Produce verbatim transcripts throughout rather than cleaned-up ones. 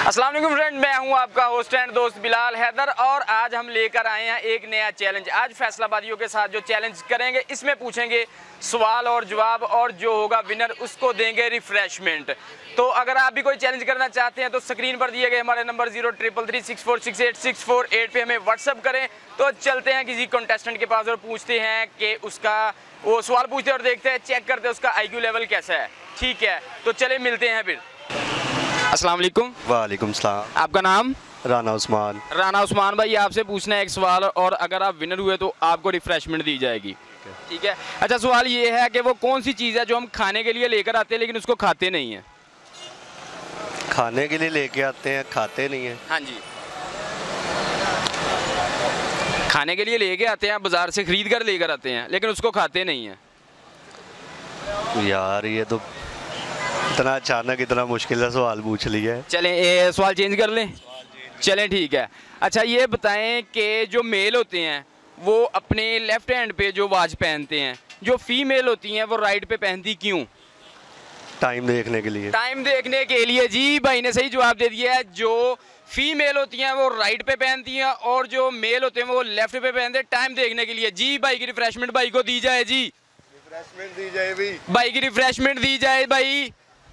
अस्सलाम वालेकुम फ्रेंड, मैं हूं आपका होस्ट एंड दोस्त बिलाल हैदर और आज हम लेकर आए हैं एक नया चैलेंज। आज फैसलाबादियों के साथ जो चैलेंज करेंगे इसमें पूछेंगे सवाल और जवाब और जो होगा विनर उसको देंगे रिफ्रेशमेंट। तो अगर आप भी कोई चैलेंज करना चाहते हैं तो स्क्रीन पर दिए गए हमारे number zero triple three six four six eight six four eight पे हमें व्हाट्सअप करें। तो चलते हैं किसी कंटेस्टेंट के पास और पूछते हैं कि उसका वो सवाल पूछते हैं और देखते हैं, चेक करते हैं उसका आई क्यू लेवल कैसा है। ठीक है, तो चले मिलते हैं फिर। अस्सलाम वालेकुम। वालेकुम सलाम। आपका नाम? राना उस्मान। राना उस्मान भाई, आपसे पूछना है एक सवाल और अगर आप विनर हुए तो आपको रिफ्रेशमेंट दी जाएगी। ठीक है। अच्छा, सवाल ये है कि वो कौन सी चीज़ है जो हम खाने के लिए लेकर आते हैं लेकिन उसको खाते नहीं है? खाने के लिए लेके आते हैं, खाते नहीं है। हाँ जी, खाने के लिए लेके आते हैं, बाजार से खरीद कर लेकर आते हैं लेकिन उसको खाते नहीं है। यार ये तो इतना अचानक इतना मुश्किल सा सवाल पूछ लिया है। चलें ये सवाल चेंज कर लें। चलें ठीक है। अच्छा, ये बताएं कि जो मेल होते हैं वो अपने लेफ्ट हैंड पे जो वॉच पहनते हैं, जो फीमेल होती हैं वो राइट पे पहनती क्यों? टाइम देखने के लिए। टाइम देखने के लिए। जी भाई ने सही जवाब दे दिया है। जो फीमेल होती हैं वो राइट पे पहनती हैं और जो मेल होते हैं वो लेफ्ट पे पहनते हैं टाइम देखने के लिए। जी भाई की रिफ्रेशमेंट भाई को दी जाए। जी रिफ्रेशमेंट दी जाए भी। भाई की रिफ्रेशमेंट दी जाए। भाई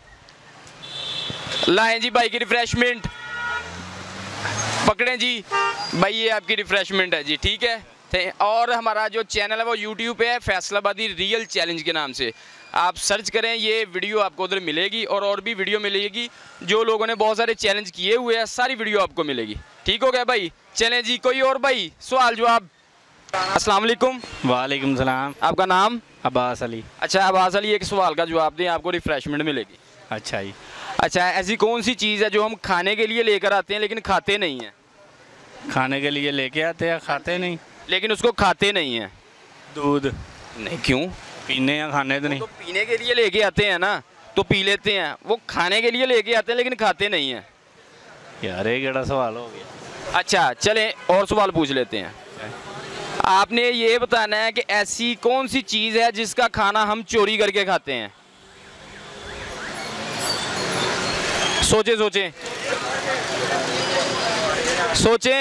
लाएं जी भाई की रिफ्रेशमेंट, पकड़ें जी भाई, ये आपकी रिफ्रेशमेंट है जी। ठीक है। और हमारा जो चैनल है वो यूट्यूब पे है, फैसलाबादी रियल चैलेंज के नाम से आप सर्च करें, ये वीडियो आपको उधर मिलेगी और और भी वीडियो मिलेगी। जो लोगों ने बहुत सारे चैलेंज किए हुए हैं सारी वीडियो आपको मिलेगी। ठीक हो गया भाई? चलें जी, कोई और भाई सवाल जवाब? अस्सलाम वालेकुम। वालेकुम सलाम। आपका नाम? अब्बास अली। अच्छा अब्बास अली, एक सवाल का जवाब दें, आपको रिफ्रेशमेंट मिलेगी। अच्छा जी। अच्छा, ऐसी कौन सी चीज़ है जो हम खाने के लिए लेकर आते हैं लेकिन खाते नहीं हैं? खाने के लिए लेके आते हैं, खाते नहीं। लेकिन उसको खाते नहीं हैं। दूध। नहीं, क्यों? पीने या खाने तो नहीं। तो पीने के लिए लेके आते हैं ना, तो पी लेते हैं। वो खाने के लिए लेके आते हैं लेकिन खाते नहीं हैं। यार ये केड़ा सवाल हो गया। अच्छा चलें और सवाल पूछ लेते हैं। आपने ये बताना है कि ऐसी कौन सी चीज़ है जिसका खाना हम चोरी करके खाते हैं? सोचे सोचे सोचे।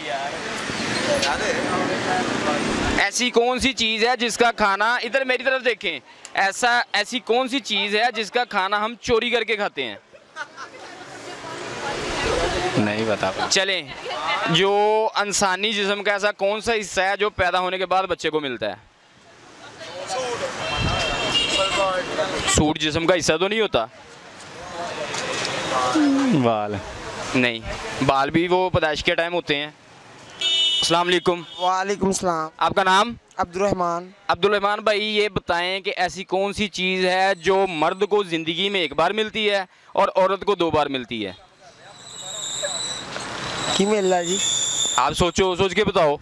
ऐसी कौन सी चीज़ है जिसका खाना, इधर मेरी तरफ देखें, ऐसा ऐसी कौन सी चीज़ है जिसका खाना हम चोरी करके खाते हैं? नहीं बता। चलें, जो इंसानी जिस्म का ऐसा कौन सा हिस्सा है जो पैदा होने के बाद बच्चे को मिलता है? सूट जिस्म का हिस्सा तो नहीं होता। बाल। नहीं, बाल भी वो पैदाइश के टाइम होते हैं। अस्सलाम वालेकुम। वालेकुम सलाम। आपका नाम? अब्दुल रहमान। अब्दुल रहमान भाई, ये बताएं कि ऐसी कौन सी चीज़ है जो मर्द को ज़िंदगी में एक बार मिलती है और औरत को दो बार मिलती है? की मिल रहा जी? आप सोचो, सोच के बताओ।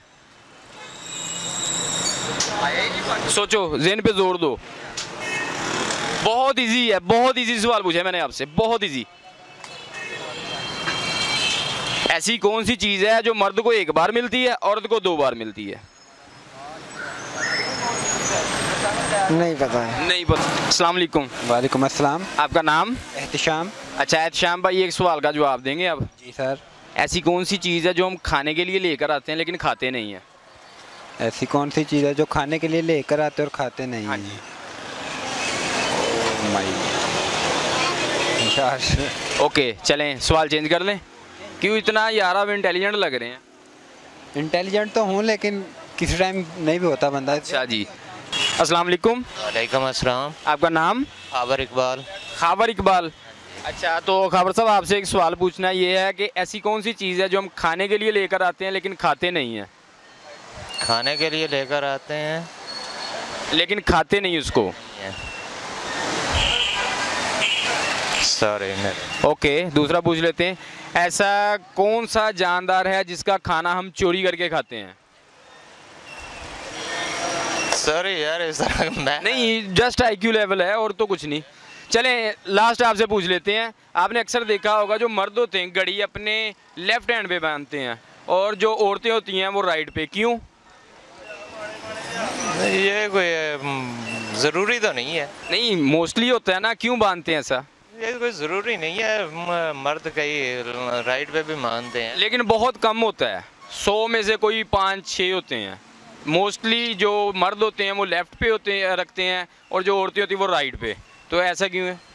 सोचो, ज़हन पे जोर दो। बहुत इजी है, बहुत इजी सवाल पूछा है मैंने आपसे, बहुत इजी। ऐसी कौन सी चीज़ है जो मर्द को एक बार मिलती है औरत को दो बार मिलती है? नहीं पता है। नहीं पता। अस्सलाम वालेकुम। वालेकुम अस्सलाम। आपका नाम? एहतिशाम। अच्छा एहतिशाम भाई, एक सवाल का जवाब देंगे आप? जी सर। ऐसी कौन सी चीज़ है जो हम खाने के लिए लेकर आते हैं लेकिन खाते नहीं हैं? ऐसी कौन सी चीज़ है जो खाने के लिए लेकर आते और खाते नहीं हाँ हैं? जी। Oh my God. ओके चलें, सवाल चेंज कर लें। क्यों इतना यार आप इंटेलिजेंट लग रहे हैं? इंटेलिजेंट तो हूँ लेकिन किसी टाइम नहीं भी होता बंदा। अच्छा जी। अस्सलाम वालेकुम। वालेकुम अस्सलाम। आपका नाम? खाबर इकबाल। खाबर इकबाल। अच्छा, तो खाबर साहब आपसे एक सवाल पूछना ये है कि ऐसी कौन सी चीज़ है जो हम खाने के लिए लेकर आते हैं लेकिन खाते नहीं हैं? खाने के लिए लेकर आते हैं लेकिन खाते नहीं उसको। सॉरी। ओके, दूसरा पूछ लेते हैं। ऐसा कौन सा जानदार है जिसका खाना हम चोरी करके खाते हैं? सॉरी यार, ऐसा मैं नहीं, जस्ट आई क्यू लेवल है और तो कुछ नहीं। चलें लास्ट आपसे पूछ लेते हैं। आपने अक्सर देखा होगा जो मर्द होते हैं घड़ी अपने लेफ्ट हैंड पे बांधते हैं और जो औरतें होती हैं वो राइट पे, क्यों? ये कोई ज़रूरी तो नहीं है। नहीं, मोस्टली होता है ना, क्यों बांधते हैं ऐसा? ये कोई ज़रूरी नहीं है, म- मर्द कई राइट पे भी मानते हैं। लेकिन बहुत कम होता है, सौ में से कोई पाँच छः होते हैं। मोस्टली जो मर्द होते हैं वो लेफ्ट पे होते हैं रखते हैं और जो औरतें होती हैं वो राइट पे। तो ऐसा क्यों है?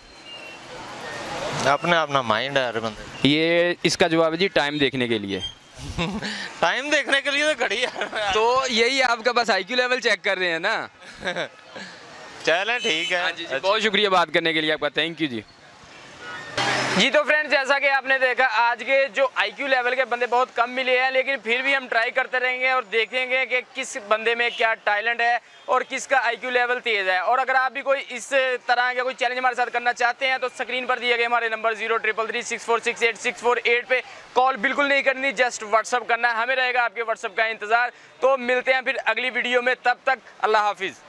अपना अपना माइंड है हर बंदे। ये इसका जवाब है जी टाइम देखने के लिए। टाइम देखने के लिए तो घड़ी है। तो यही आपका बस आईक्यू लेवल चेक कर रहे हैं ना। चलें ठीक है। हाँ जी, जी बहुत शुक्रिया बात करने के लिए आपका, थैंक यू जी। जी तो फ्रेंड्स, जैसा कि आपने देखा आज के जो आईक्यू लेवल के बंदे बहुत कम मिले हैं, लेकिन फिर भी हम ट्राई करते रहेंगे और देखेंगे कि किस बंदे में क्या टैलेंट है और किसका आईक्यू लेवल तेज़ है। और अगर आप भी कोई इस तरह का कोई चैलेंज हमारे साथ करना चाहते हैं तो स्क्रीन पर दिए गए हमारे number zero triple three six four six eight six four eight पे कॉल बिल्कुल नहीं करनी, जस्ट व्हाट्सअप करना है। हमें रहेगा आपके व्हाट्सअप का इंतज़ार। तो मिलते हैं फिर अगली वीडियो में, तब तक अल्लाह हाफिज़।